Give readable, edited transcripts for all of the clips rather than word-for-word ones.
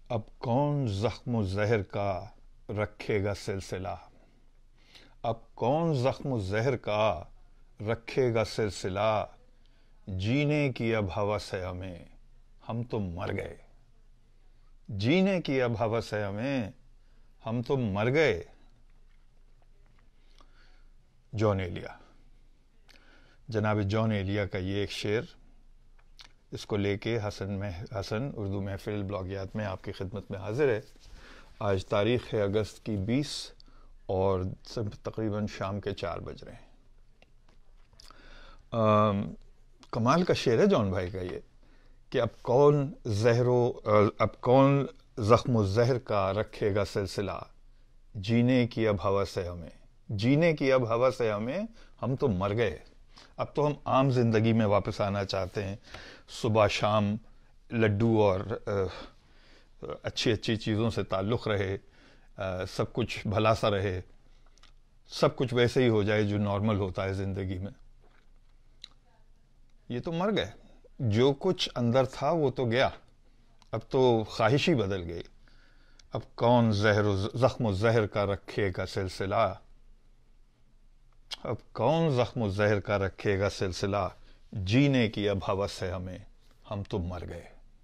اب کون زخم و زہر کا رکھے گا سلسلہ، اب کون زخم و زہر کا رکھے گا سلسلہ، جینے کی اب ہوس ہے ہمیں، ہم تو مر گئے، جینے کی اب ہوس ہے ہمیں، ہم تو مر گئے۔ جان ایلیا، جناب جان ایلیا کا یہ ایک شعر، اس کو لے کے حسن اردو محفل بلاگیات میں آپ کی خدمت میں حاضر ہے۔ آج تاریخ ہے اگست کی 20 اور تقریباً شام کے 4 بج رہے ہیں۔ کمال کا شعر ہے جان بھائی کا یہ کہ اب کون زخم و زہر کا رکھے گا سلسلہ، جینے کی اب ہوس ہے ہمیں، جینے کی اب ہوس ہے ہمیں، ہم تو مر گئے۔ اب تو ہم عام زندگی میں واپس آنا چاہتے ہیں، صبح شام لڈو اور اچھی چیزوں سے تعلق رہے، سب کچھ بھلا سا رہے، سب کچھ ویسے ہی ہو جائے جو نارمل ہوتا ہے زندگی میں۔ یہ تو مر گئے، جو کچھ اندر تھا وہ تو گیا، اب تو خواہش ہی بدل گئی۔ اب کون زخم و زہر کا رکھے گا سلسلہ، اب کون زخم و زہر کا رکھے گا سلسلہ، جینے کی اب ہوس ہے ہمیں، ہم تو مر گئے۔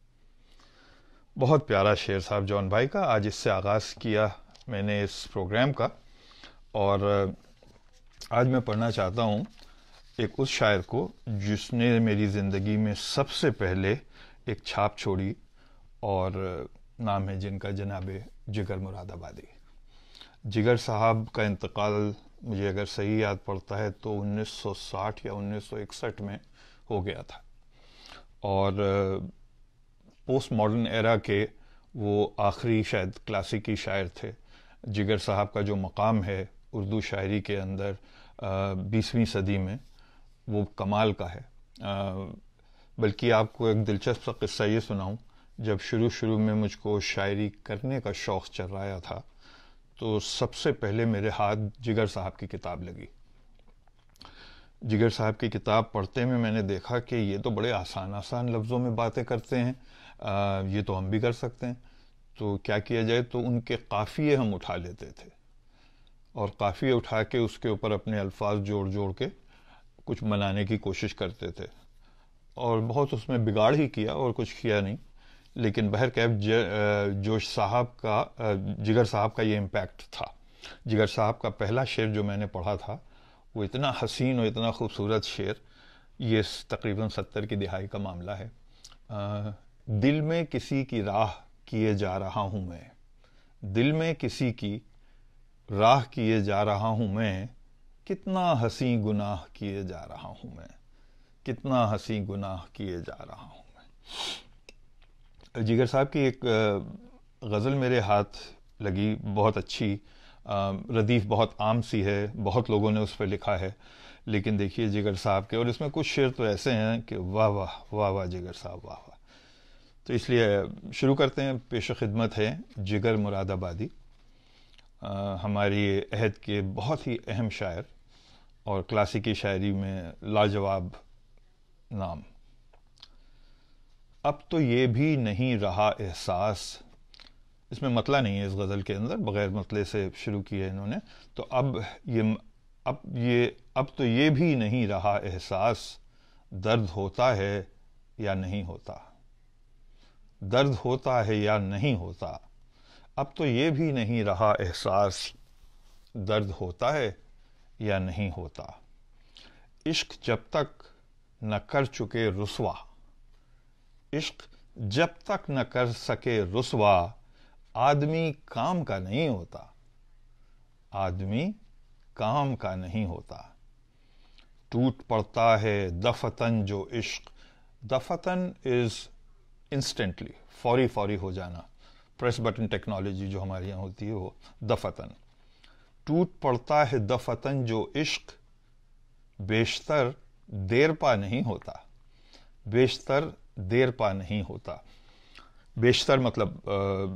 بہت پیارا شعر صاحب جان بھائی کا، آج اس سے آغاز کیا میں نے اس پروگرام کا، اور آج میں پڑھنا چاہتا ہوں ایک اس شاعر کو جس نے میری زندگی میں سب سے پہلے ایک چھاپ چھوڑی، اور نام ہے جن کا جناب جگر مراد آبادی۔ جگر صاحب کا انتقال مجھے اگر صحیح یاد پڑتا ہے تو 1960 یا 1961 میں ہو گیا تھا، اور پوسٹ ماڈرن ایرا کے وہ آخری شاید کلاسیکی شاعر تھے۔ جگر صاحب کا جو مقام ہے اردو شاعری کے اندر 20ویں صدی میں وہ کمال کا ہے۔ بلکہ آپ کو ایک دلچسپ سا قصہ یہ سناؤں، جب شروع میں مجھ کو شاعری کرنے کا شوق چل رہا تھا تو سب سے پہلے میرے ہاتھ جگر صاحب کی کتاب لگی۔ جگر صاحب کی کتاب پڑھتے میں میں نے دیکھا کہ یہ تو بڑے آسان لفظوں میں باتیں کرتے ہیں، یہ تو ہم بھی کر سکتے ہیں، تو کیا کیا جائے، تو ان کے قافیے ہم اٹھا لیتے تھے، اور قافیے اٹھا کے اس کے اوپر اپنے الفاظ جوڑ کے کچھ بنانے کی کوشش کرتے تھے، اور بہت اس میں بگاڑ ہی کیا اور کچھ کیا نہیں، لیکن بہرکیف جگر صاحب کا یہ امپیکٹ تھا۔ جگر صاحب کا پہلا شعر جو میں نے پڑھا تھا وہ اتنا حسین اور اتنا خوبصورت شعر، یہ تقریباً 70 کی دہائی کا معاملہ ہے۔ دل میں کسی کی راہ کیے جا رہا ہوں میں، دل میں کسی کی راہ کیے جا رہا ہوں میں، کتنا حسیں گناہ کیے جا رہا ہوں میں، کتنا حسیں گناہ کیے جا رہا ہوں میں۔ جگر صاحب کی ایک غزل میرے ہاتھ لگی، بہت اچھی، ردیف بہت عام سی ہے، بہت لوگوں نے اس پہ لکھا ہے، لیکن دیکھیے جگر صاحب کے، اور اس میں کچھ شعر تو ایسے ہیں کہ واہ واہ واہ واہ جگر صاحب واہ واہ۔ تو اس لیے شروع کرتے ہیں۔ پیش خدمت ہے جگر مراد آبادی، ہماری عہد کے بہت ہی اہم شاعر اور کلاسیکی شاعری میں لاجواب نام۔ اب تو یہ بھی نہیں رہا احساس، اس میں مطلع نہیں ہے اس غزل کے اندر، بغیر مطلع سے شروع کی ہے انہوں نے، تو اب تو یہ بھی نہیں رہا احساس، درد ہوتا ہے یا نہیں ہوتا، درد ہوتا ہے یا نہیں ہوتا، اب تو یہ بھی نہیں رہا احساس، درد ہوتا ہے یا نہیں ہوتا، عشق جب تک نہ کر چکے رسوا، عشق جب تک نہ کر سکے رسوا، آدمی کام کا نہیں ہوتا، آدمی کام کا نہیں ہوتا، ٹوٹ پڑتا ہے دفتن جو عشق، دفتن از انسٹنٹلی، فوری ہو جانا، پریس بٹن ٹیکنالوجی جو ہمارے یہاں ہوتی ہے وہ دفتن، ٹوٹ پڑتا ہے دفتن جو عشق، بیشتر دیر پا نہیں ہوتا، بیشتر دیر پا نہیں ہوتا، بیشتر مطلب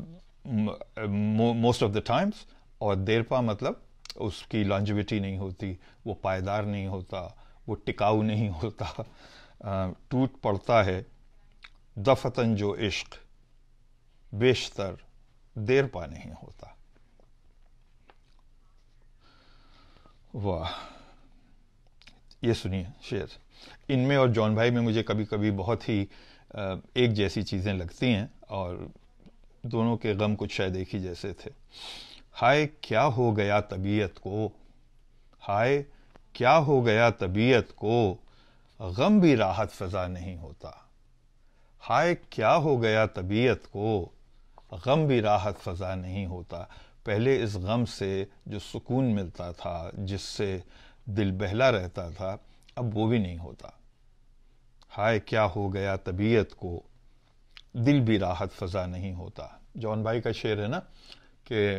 موسٹ آف دا ٹائمز، اور دیر پا مطلب اس کی لانجیویٹی نہیں ہوتی، وہ پائیدار نہیں ہوتا، وہ ٹکاؤ نہیں ہوتا۔ ٹوٹ پڑتا ہے دفتن جو عشق، بیشتر دیر پا نہیں ہوتا. واہ، یہ سنیے شعر. ان میں اور جان بھائی میں مجھے کبھی کبھی بہت ہی ایک جیسی چیزیں لگتی ہیں، اور دونوں کے غم کچھ شاید ایک ہی جیسے تھے. ہائے کیا ہو گیا طبیعت کو، ہائے کیا ہو گیا طبیعت کو، غم بھی راحت فضا نہیں ہوتا. ہائے کیا ہو گیا طبیعت کو، غم بھی راحت فضا نہیں ہوتا. پہلے اس غم سے جو سکون ملتا تھا، جس سے دل بہلا رہتا تھا، اب وہ بھی نہیں ہوتا. ہائے کیا ہو گیا طبیعت کو، دل بھی راحت فضا نہیں ہوتا. جان بھائی کا شعر ہے نا کہ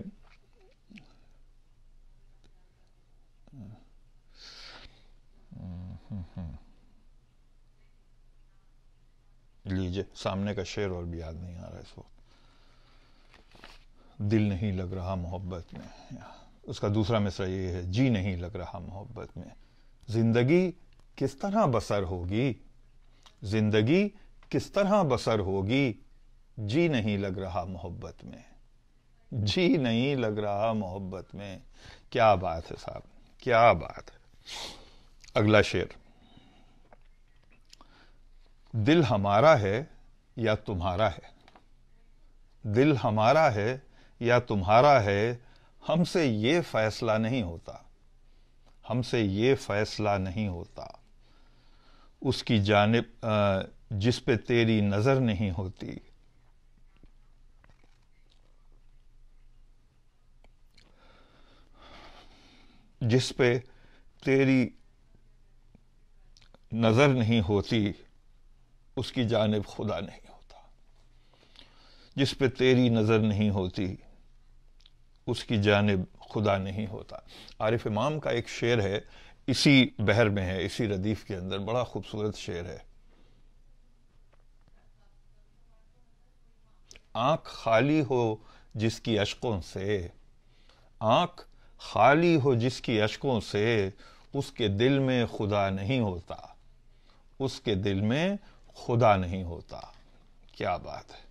لیجئے سامنے کا شعر اور بھی یاد نہیں آ رہا اس وقت. دل نہیں لگ رہا محبت میں. اس کا دوسرا مصرع یہ ہے، جی نہیں لگ رہا محبت میں. زندگی کس طرح بسر ہوگی، زندگی کس طرح بسر ہوگی، جی نہیں لگ رہا محبت میں. جی نہیں لگ رہا محبت میں. کیا بات ہے صاحب، کیا بات ہے. اگلا شعر. دل ہمارا ہے یا تمہارا ہے، دل ہمارا ہے یا تمہارا ہے، ہم سے یہ فیصلہ نہیں ہوتا، ہم سے یہ فیصلہ نہیں ہوتا. اس کی جانب جس پہ تیری نظر نہیں ہوتی، جس پہ تیری نظر نہیں ہوتی، اس کی جانب خدا نہیں ہوتا. جس پہ تیری نظر نہیں ہوتی، اس کی جانب خدا نہیں ہوتا. عارف امام کا ایک شعر ہے، اسی بحر میں ہے، اسی ردیف کے اندر، بڑا خوبصورت شعر ہے. آنکھ خالی ہو جس کی اشکوں سے، آنکھ خالی ہو جس کی اشکوں سے، اس کے دل میں خدا نہیں ہوتا، اس کے دل میں خدا نہیں ہوتا. کیا بات ہے.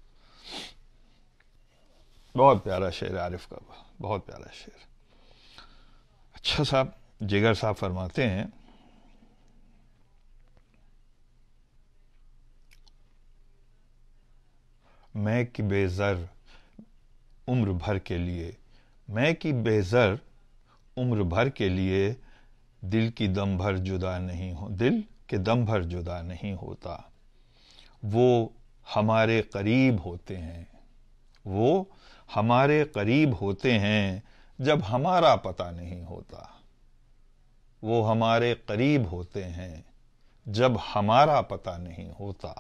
بہت پیارا شعر عارف کا، بہت پیارا شعر. اچھا صاحب، جگر صاحب فرماتے ہیں، میں کی بے زر عمر بھر کے لیے، میں کی بے زر عمر بھر کے لیے، دل کی دم بھر جدا نہیں ہو، دل کے دم بھر جدا نہیں ہوتا. وہ ہمارے قریب ہوتے ہیں، وہ ہمارے قریب ہوتے ہیں، جب ہمارا پتہ نہیں ہوتا. وہ ہمارے قریب ہوتے ہیں، جب ہمارا پتہ نہیں ہوتا.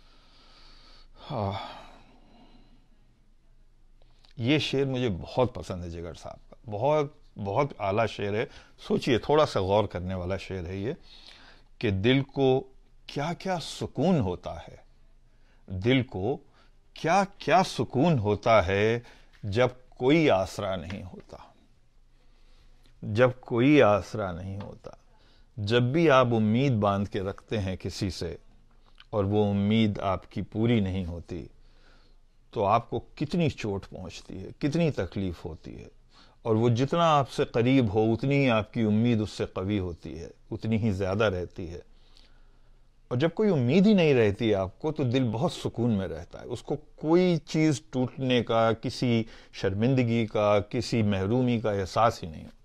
یہ شعر مجھے بہت پسند ہے جگر صاحب کا، بہت بہت اعلیٰ شعر ہے. سوچئے، تھوڑا سا غور کرنے والا شعر ہے یہ، کہ دل کو کیا کیا سکون ہوتا ہے، دل کو کیا کیا سکون ہوتا ہے جب کوئی آسرا نہیں ہوتا، جب کوئی آسرا نہیں ہوتا. جب بھی آپ امید باندھ کے رکھتے ہیں کسی سے، اور وہ امید آپ کی پوری نہیں ہوتی، تو آپ کو کتنی چوٹ پہنچتی ہے، کتنی تکلیف ہوتی ہے. اور وہ جتنا آپ سے قریب ہو، اتنی ہی آپ کی امید اس سے قوی ہوتی ہے، اتنی ہی زیادہ رہتی ہے. اور جب کوئی امید ہی نہیں رہتی آپ کو، تو دل بہت سکون میں رہتا ہے. اس کو کوئی چیز ٹوٹنے کا، کسی شرمندگی کا، کسی محرومی کا احساس ہی نہیں ہوتا.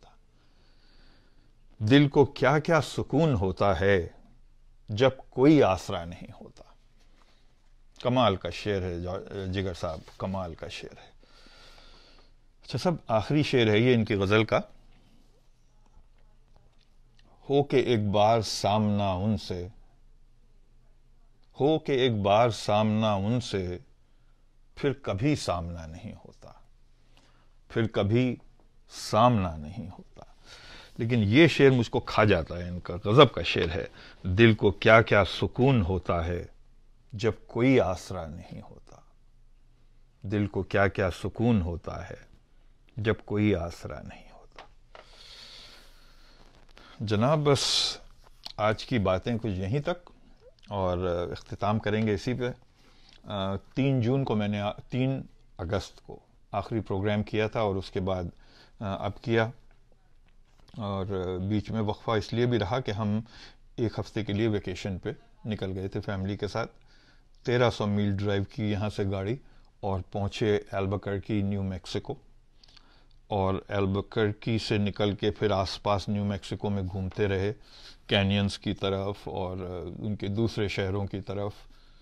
دل کو کیا کیا سکون ہوتا ہے جب کوئی آسرا نہیں ہوتا. کمال کا شعر ہے جگر صاحب، کمال کا شعر ہے. اچھا سب، آخری شعر ہے یہ ان کی غزل کا. ہو کہ ایک بار سامنا ان سے، ہو کہ ایک بار سامنا ان سے، پھر کبھی سامنا نہیں ہوتا، پھر کبھی سامنا نہیں ہوتا. لیکن یہ شعر مجھ کو کھا جاتا ہے، ان کا غضب کا شعر ہے. دل کو کیا کیا سکون ہوتا ہے جب کوئی آسرا نہیں ہوتا، دل کو کیا کیا سکون ہوتا ہے جب کوئی آسرا نہیں ہوتا. جناب بس آج کی باتیں کچھ یہیں تک، اور اختتام کریں گے اسی پہ. 3 جون کو میں نے 3 اگست کو آخری پروگرام کیا تھا، اور اس کے بعد اب کیا. اور بیچ میں وقفہ اس لیے بھی رہا کہ ہم ایک ہفتے کے لیے ویکیشن پہ نکل گئے تھے فیملی کے ساتھ. 1300 میل ڈرائیو کی یہاں سے گاڑی، اور پہنچے البکرکی نیو میکسیکو. اور البکرکی سے نکل کے پھر آس پاس نیو میکسیکو میں گھومتے رہے، کینینز کی طرف اور ان کے دوسرے شہروں کی طرف.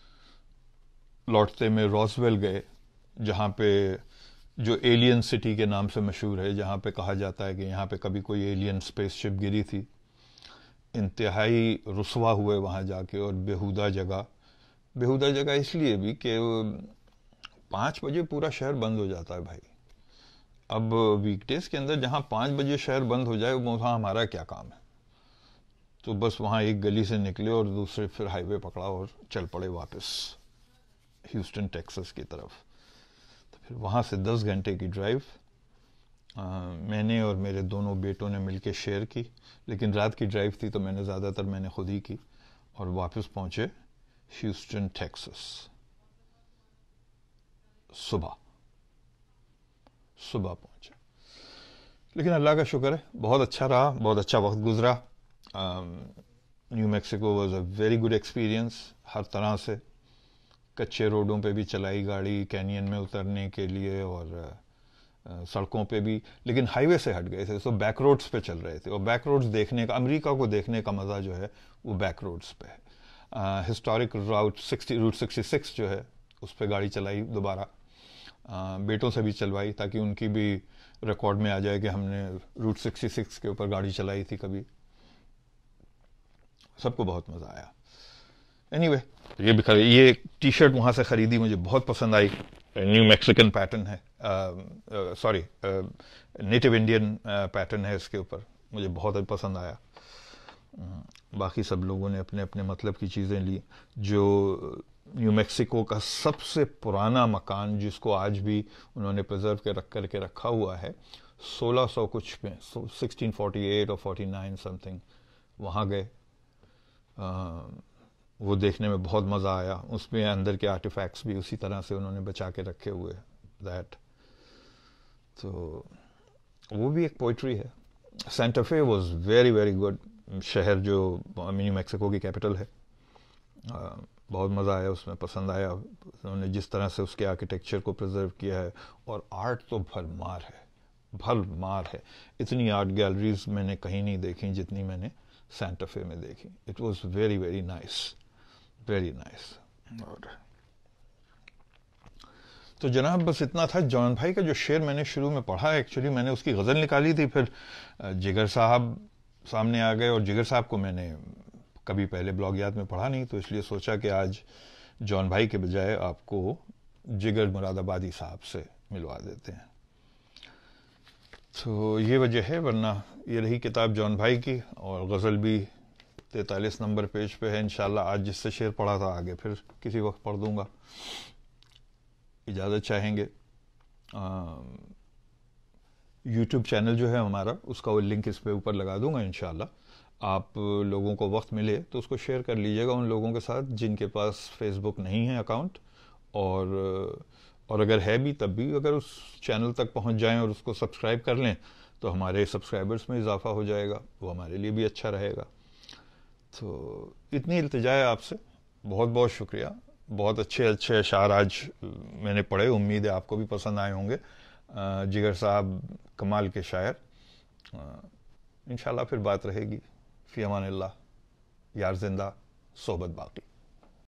لوٹتے میں روزویل گئے، جہاں پہ جو ایلین سٹی کے نام سے مشہور ہے، جہاں پہ کہا جاتا ہے کہ یہاں پہ کبھی کوئی ایلین اسپیس شپ گری تھی. انتہائی رسوا ہوئے وہاں جا کے، اور بیہودہ جگہ اس لیے بھی کہ 5 بجے پورا شہر بند ہو جاتا ہے بھائی. اب ویک ڈیز کے اندر جہاں 5 بجے شہر بند ہو جائے، وہاں ہمارا کیا کام ہے؟ تو بس وہاں ایک گلی سے نکلے اور دوسرے پھر ہائی وے پکڑا اور چل پڑے واپس ہیوسٹن ٹیکسس کی طرف. تو پھر وہاں سے 10 گھنٹے کی ڈرائیو میں نے اور میرے دونوں بیٹوں نے مل کے شیئر کی. لیکن رات کی ڈرائیو تھی تو زیادہ تر میں نے خود ہی کی، اور واپس پہنچے ہیوسٹن ٹیکسس صبح پہنچے. لیکن اللہ کا شکر ہے، بہت اچھا رہا، بہت اچھا وقت گزرا. New Mexico was a very good experience ہر طرح سے. کچے روڈوں پہ بھی چلائی گاڑی کینین میں اترنے کے لیے، اور سڑکوں پہ بھی، لیکن ہائی وے سے ہٹ گئے تھے، تو بیک روڈز پہ چل رہے تھے. اور بیک روڈز دیکھنے کا، امریکہ کو دیکھنے کا مزہ جو ہے وہ بیک روڈز پہ ہے. ہسٹورک روٹ 66 جو ہے اس پہ گاڑی چلائی دوبارہ، بیٹوں سے بھی چلوائی تاکہ ان کی بھی ریکارڈ میں آ جائے کہ ہم نے روٹ 66 کے اوپر گاڑی چلائی تھی کبھی. سب کو بہت مزہ آیا. اینی وے، یہ ٹی شرٹ وہاں سے خریدی، مجھے بہت پسند آئی. نیو میکسیکن پیٹرن ہے، سوری نیٹو انڈین پیٹرن ہے اس کے اوپر، مجھے بہت پسند آیا. باقی سب لوگوں نے اپنے اپنے مطلب کی چیزیں لی. جو نیو میکسیکو کا سب سے پرانا مکان، جس کو آج بھی انہوں نے پرزرو کر کے رکھا ہوا ہے، 1600 کچھ میں، 1648 اور 49 سم تھنگ، وہاں گئے. وہ دیکھنے میں بہت مزہ آیا. اس میں اندر کے آرٹیفیکٹس بھی اسی طرح سے انہوں نے بچا کے رکھے ہوئے دیٹ. تو وہ بھی ایک پوئٹری ہے. Santa Fe was very very good شہر، جو نیو میکسیکو کی کیپٹل ہے. بہت مزہ آیا اس میں، پسند آیا انہوں نے جس طرح سے اس کے آرکیٹیکچر کو پرزرو کیا ہے. اور آرٹ تو بھر مار ہے. اتنی آرٹ گیلریز میں نے کہیں نہیں دیکھی جتنی میں نے سینٹا فے میں دیکھی. It was very very nice, very nice. تو جناب بس اتنا تھا. جان بھائی کا جو شعر میں نے شروع میں پڑھا، ایکچولی میں نے اس کی غزل نکالی تھی، پھر جگر صاحب سامنے آ گئے، اور جگر صاحب کو میں نے کبھی پہلے بلاگیات میں پڑھا نہیں، تو اس لیے سوچا کہ آج جان بھائی کے بجائے آپ کو جگر مراد آبادی صاحب سے ملوا دیتے ہیں. تو یہ وجہ ہے، ورنہ یہ رہی کتاب جان بھائی کی، اور غزل بھی 43 نمبر پیج پہ ہے. انشاءاللہ آج جس سے شعر پڑھا تھا آگے پھر کسی وقت پڑھ دوں گا، اجازت چاہیں گے. یوٹیوب چینل جو ہے ہمارا، اس کا وہ لنک اس پہ اوپر لگا دوں گا. انشاءاللہ آپ لوگوں کو وقت ملے تو اس کو شیئر کر لیجئے گا ان لوگوں کے ساتھ جن کے پاس فیس بک نہیں ہے اکاؤنٹ، اور اگر ہے بھی تب بھی اگر اس چینل تک پہنچ جائیں اور اس کو سبسکرائب کر لیں تو ہمارے سبسکرائبرز میں اضافہ ہو جائے گا، وہ ہمارے لیے بھی اچھا رہے گا. تو اتنی التجا ہے آپ سے. بہت بہت شکریہ. بہت اچھے اشعار آج میں نے پڑھے، امید ہے آپ کو بھی پسند آئے ہوں گے. جگر صاحب کمال کے شاعر. انشاءاللہ پھر بات رہے گی. فی امان اللہ. یار زندہ، صحبت باقی.